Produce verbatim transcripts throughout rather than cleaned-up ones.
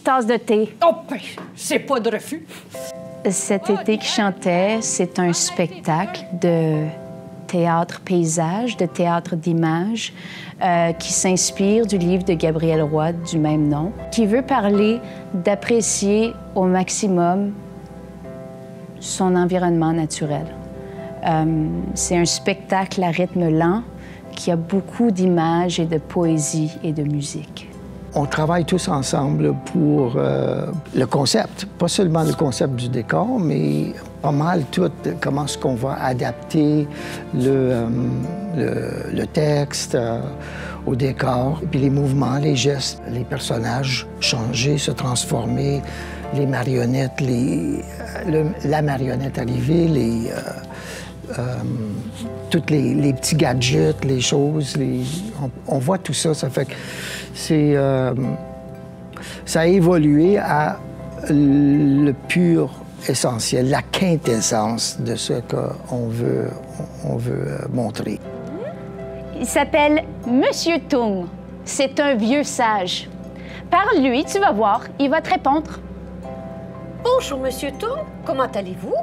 petite tasse de thé. Oh, ben, c'est pas de refus. Cet été qui chantait, c'est un spectacle de théâtre paysage, de théâtre d'image, euh, qui s'inspire du livre de Gabriel Roy du même nom, qui veut parler d'apprécier au maximum son environnement naturel. Euh, c'est un spectacle à rythme lent qui a beaucoup d'images et de poésie et de musique. On travaille tous ensemble pour euh, le concept, pas seulement le concept du décor, mais pas mal tout, comment est-ce qu'on va adapter le, euh, le, le texte euh, au décor, puis les mouvements, les gestes, les personnages changer, se transformer, les marionnettes, les, le, la marionnette arrivée, les... Euh, Euh, tous les, les petits gadgets, les choses, les... On, on voit tout ça. Ça fait que c'est... Euh, ça a évolué à le pur essentiel, la quintessence de ce qu'on veut, on veut montrer. Il s'appelle Monsieur Tung. C'est un vieux sage. Parle-lui, tu vas voir, il va te répondre. Bonjour, Monsieur Tung. Comment allez-vous?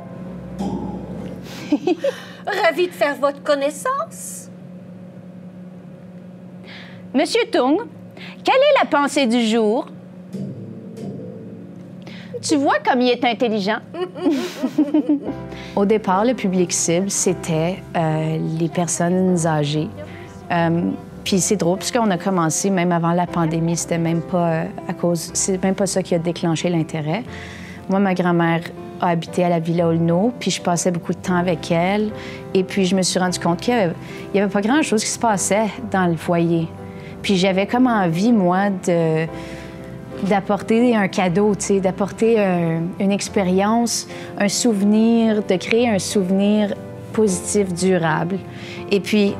Ravi de faire votre connaissance. Monsieur Tung, quelle est la pensée du jour? Tu vois comme il est intelligent. Au départ, le public cible, c'était euh, les personnes âgées. Euh, Puis c'est drôle, puisqu'on a commencé, même avant la pandémie, c'était même pas euh, à cause... C'est même pas ça qui a déclenché l'intérêt. Moi, ma grand-mère a habité à la Villa Aulneau, puis je passais beaucoup de temps avec elle. Et puis je me suis rendu compte qu'il n'y avait, avait pas grand-chose qui se passait dans le foyer. Puis j'avais comme envie, moi, de d'apporter un cadeau, tu sais, d'apporter un, une expérience, un souvenir, de créer un souvenir positif, durable. Et puis,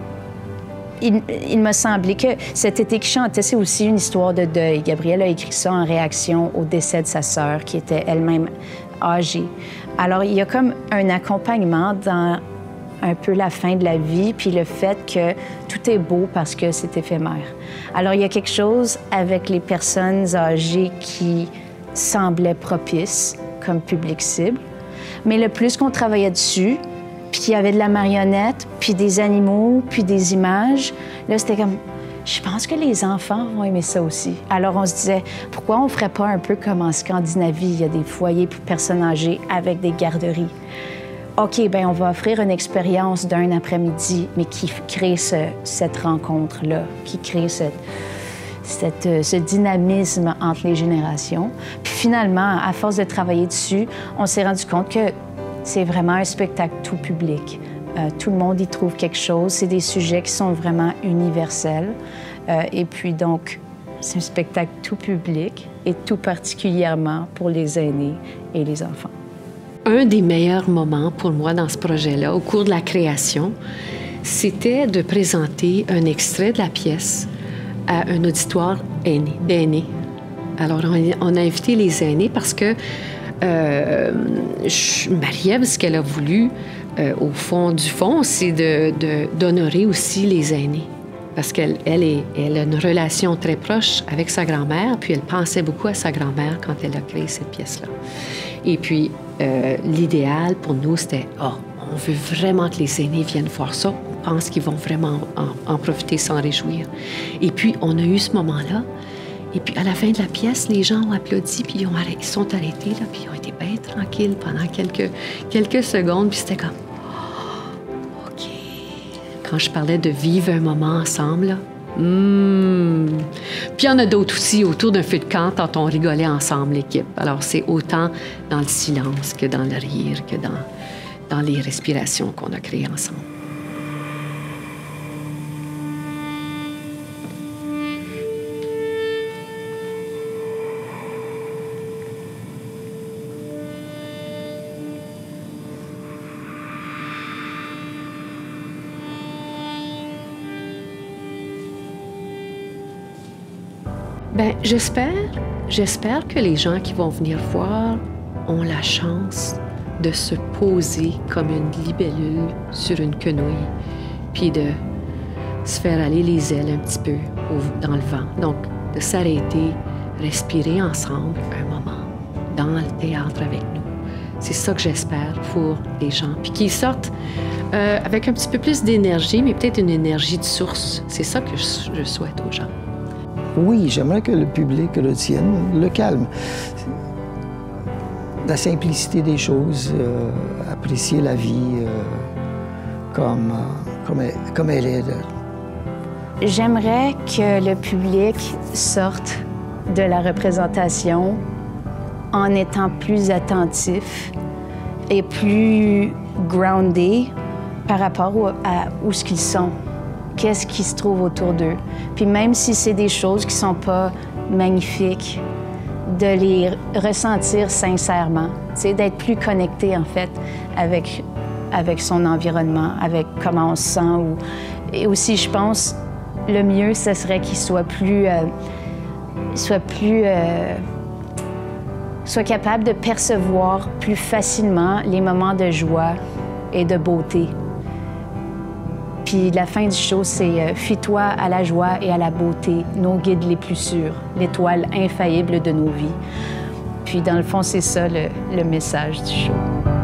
il, il m'a semblé que cet été qui chantait, c'est aussi une histoire de deuil. Gabriel a écrit ça en réaction au décès de sa sœur, qui était elle-même âgée. Alors, il y a comme un accompagnement dans un peu la fin de la vie, puis le fait que tout est beau parce que c'est éphémère. Alors, il y a quelque chose avec les personnes âgées qui semblait propice comme public cible. Mais le plus qu'on travaillait dessus, puis qu'il y avait de la marionnette, puis des animaux, puis des images, là, c'était comme... Je pense que les enfants vont aimer ça aussi. Alors, on se disait, pourquoi on ne ferait pas un peu comme en Scandinavie? Il y a des foyers pour personnes âgées avec des garderies. OK, bien, on va offrir une expérience d'un après-midi, mais qui crée ce, cette rencontre-là, qui crée cette, cette, ce dynamisme entre les générations. Puis finalement, à force de travailler dessus, on s'est rendu compte que c'est vraiment un spectacle tout public. Euh, tout le monde y trouve quelque chose. C'est des sujets qui sont vraiment universels. Euh, et puis donc, c'est un spectacle tout public et tout particulièrement pour les aînés et les enfants. Un des meilleurs moments pour moi dans ce projet-là, au cours de la création, c'était de présenter un extrait de la pièce à un auditoire aîné, d'aînés. Alors, on, on a invité les aînés parce que euh, Marie-Ève, ce qu'elle a voulu, euh, au fond du fond, c'est de, de, d'honorer aussi les aînés. Parce qu'elle elle est, elle a une relation très proche avec sa grand-mère, puis elle pensait beaucoup à sa grand-mère quand elle a créé cette pièce-là. Et puis, euh, l'idéal pour nous, c'était « Ah, oh, on veut vraiment que les aînés viennent voir ça. On pense qu'ils vont vraiment en, en profiter, s'en réjouir. » Et puis, on a eu ce moment-là. Et puis, à la fin de la pièce, les gens ont applaudi, puis ils, ont arrêté, ils sont arrêtés, là, puis ils ont été bien tranquilles pendant quelques, quelques secondes. Puis c'était comme oh, « OK. » Quand je parlais de vivre un moment ensemble, là, Mmh. Puis il y en a d'autres aussi autour d'un feu de camp quand on rigolait ensemble, l'équipe. Alors, c'est autant dans le silence que dans le rire, que dans, dans les respirations qu'on a créées ensemble. Bien, j'espère, j'espère que les gens qui vont venir voir ont la chance de se poser comme une libellule sur une quenouille, puis de se faire aller les ailes un petit peu au, dans le vent. Donc, de s'arrêter, respirer ensemble un moment dans le théâtre avec nous. C'est ça que j'espère pour les gens. Puis qu'ils sortent euh, avec un petit peu plus d'énergie, mais peut-être une énergie de source. C'est ça que je, je souhaite aux gens. Oui, j'aimerais que le public retienne le calme. La simplicité des choses, euh, apprécier la vie euh, comme, euh, comme, elle, comme elle est. J'aimerais que le public sorte de la représentation en étant plus attentif et plus groundé par rapport au, à où ce qu'ils sont, qu'est-ce qui se trouve autour d'eux. Puis même si c'est des choses qui sont pas magnifiques, de les ressentir sincèrement, c'est d'être plus connecté en fait avec, avec son environnement, avec comment on se sent. Ou, et aussi, je pense, le mieux, ce serait qu'il soit plus, euh, soit plus euh, soit capable de percevoir plus facilement les moments de joie et de beauté. Puis la fin du show, c'est euh, « Fie-toi à la joie et à la beauté, nos guides les plus sûrs, l'étoile infaillible de nos vies ». Puis dans le fond, c'est ça le, le message du show.